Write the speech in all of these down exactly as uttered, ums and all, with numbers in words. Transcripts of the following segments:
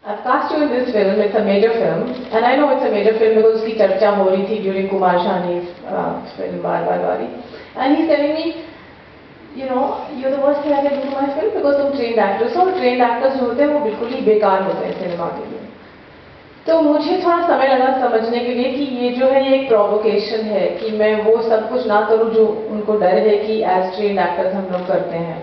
I've cast you in this film. It's a major film, and I know it's a major film because उसकी चर्चा हो रही थी during Kumar Shani's uh, film बार बार वाली. And he's telling me, you know, you're the worst thing I can do to my film because तुम trained actors हो. Trained actors जो होते हैं वो बिल्कुल ही बेकार होते हैं सिनेमा के लिए. तो मुझे थोड़ा समय लगा समझने के लिए कि ये जो है ये एक प्रोवोकेशन है कि मैं वो सब कुछ ना करूं जो उनको डर है कि एज ट्रेन्ड एक्टर्स हम लोग करते हैं.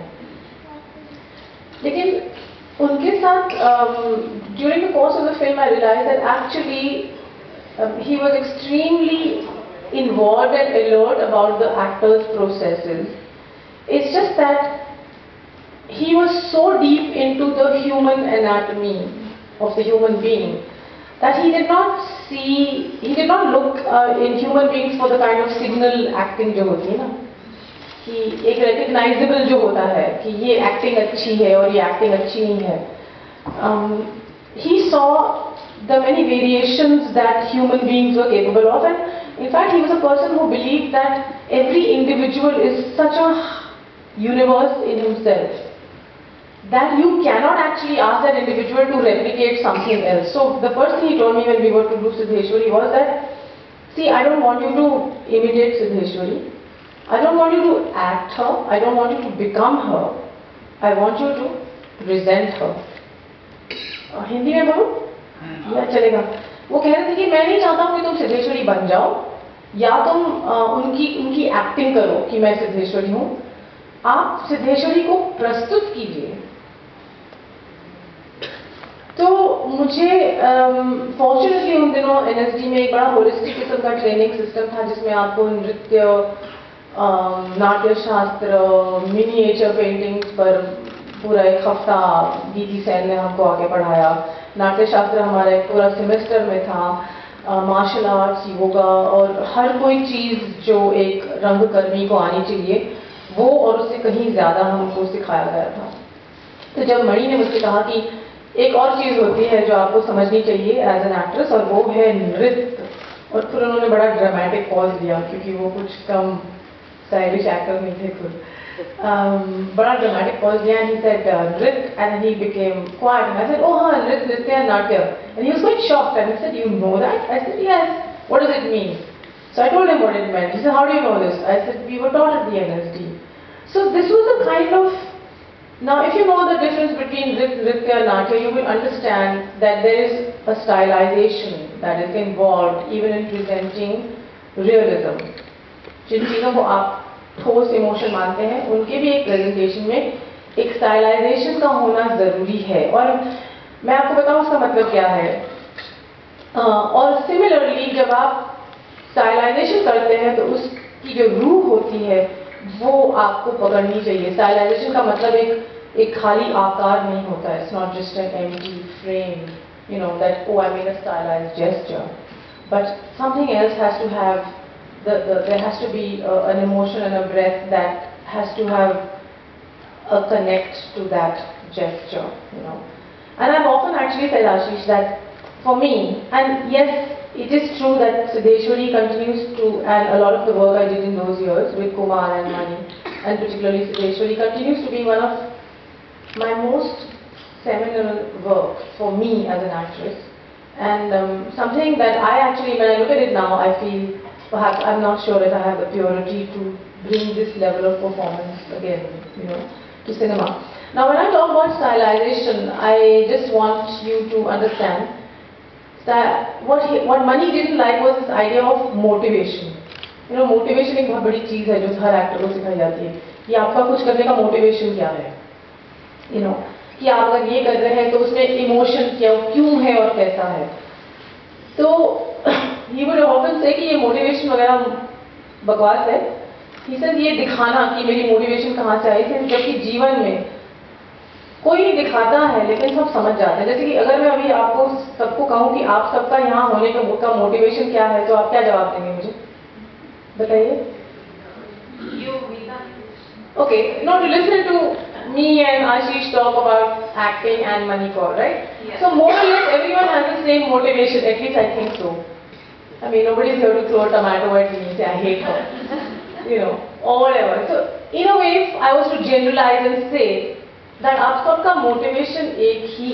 लेकिन उनके साथ during the course of the film I realise that actually he was extremely involved and alert about the actors processes. It's just that he was so deep into the human anatomy of the human being that he did not see, he did not look uh, in human beings for the kind of signal acting जो होती है ना, कि एक recognizable जो होता है कि ये acting अच्छी है और ये acting अच्छी नहीं है. Um, he saw the many variations that human beings were capable of, and in fact he was a person who believed that every individual is such a universe in himself that you cannot actually ask that individual to replicate something else. So the first thing he told me when we were to do Siddheshwari was that, see, I don't want you to imitate Siddheshwari. I don't want you to act her. I don't want you to become her. I want you to present her. uh, Hindi में बोलो या चलेगा. वो कह रहे थे कि मैं नहीं चाहता हूँ कि तुम सिद्धेश्वरी बन जाओ या तुम uh, उनकी उनकी एक्टिंग करो कि मैं सिद्धेश्वरी हूँ. आप सिद्धेश्वरी को प्रस्तुत कीजिए. तो मुझे फॉर्चुनेटली um, उन दिनों एनएसडी में एक बड़ा होलिस्टिक किस्म का ट्रेनिंग सिस्टम था जिसमें आपको नृत्य, नाट्य शास्त्र, मिनिएचर पेंटिंग्स पर पूरा एक हफ्ता गीति सेन ने हमको आगे पढ़ाया. नाट्य शास्त्र हमारा एक पूरा सेमेस्टर में था. मार्शल आर्ट्स, योगा और हर कोई चीज़ जो एक रंगकर्मी को आनी चाहिए वो और उससे कहीं ज़्यादा हमको सिखाया गया था. तो जब मणि ने मुझसे कहा कि एक और चीज़ होती है जो आपको समझनी चाहिए एज एन एक्ट्रेस और वो है नृत्य, और फिर उन्होंने बड़ा ड्रामेटिक पॉज दिया क्योंकि वो कुछ कम स्टाइलिश एक्टर नहीं थे खुद. um, बड़ा ड्रामेटिक पॉज दिया. He said nritya and he became quiet and I said oh हाँ nritya nritya and natya and he was quite shocked and he said you know that. I said yes. What does it mean? So I told him what it meant. He said, how do you know this? I said, we were taught at the N S D. So this was a kind of, now if you know the difference between Nritya and Natya, you will understand that there is a stylization that is involved even in presenting realism. जिन चीज़ों को आप ठोस emotion मानते हैं उनके भी एक प्रेजेंटेशन में एक स्टाइलाइजेशन का होना ज़रूरी है. और मैं आपको बताऊँ उसका मतलब क्या है. uh, और सिमिलरली जब आप स्टाइलाइजेशन करते हैं तो उसकी जो रूह होती है वो आपको पकड़नी चाहिए. स्टाइलाइजेशन का मतलब एक एक खाली आकार नहीं होता है. It's not just an empty frame, you know, that oh I made a stylized gesture, but something else has to have the there has to be an emotion and a breath that has to have a connect to that gesture, you know. And I've often actually said, Ashish, that for me, and yes, it is true that Siddheshwari continues to, and a lot of the work I did in those years with Kumar and Mani, and particularly Siddheshwari, continues to be one of my most seminal work for me as an actress. And um, something that I actually, when I look at it now, I feel perhaps I'm not sure if I have the purity to bring this level of performance again, you know, to cinema. Now, when I talk about stylization, I just want you to understand that what he, what Mani didn't like was this idea of motivation. You know, motivation एक बहुत बड़ी चीज़ है जो हर actor को सिखाई जाती है कि आपका कुछ करने का मोटिवेशन क्या है. You know, कि आप अगर ये कर रहे हैं तो उसमें इमोशन क्या, क्यों है और कैसा है. तो he would often say कि ये मोटिवेशन वगैरह बकवास है. He says ये दिखाना कि मेरी मोटिवेशन कहाँ से आई थी, जबकि जीवन में कोई नहीं दिखाता है लेकिन सब समझ जाते हैं. जैसे कि अगर मैं अभी आपको सबको कहूँ कि आप सबका यहाँ होने का मोटिवेशन क्या है तो आप क्या जवाब देंगे मुझे बताइए. Okay, now to listen to me and Ashish talk about acting and money call, right? Yeah. So more or less everyone has the same motivation, at least I think so. I mean, nobody is here to throw a tomato at me and say I hate her, you know, or whatever. So in a way, if I was to generalize and say that आप सबका motivation एक ही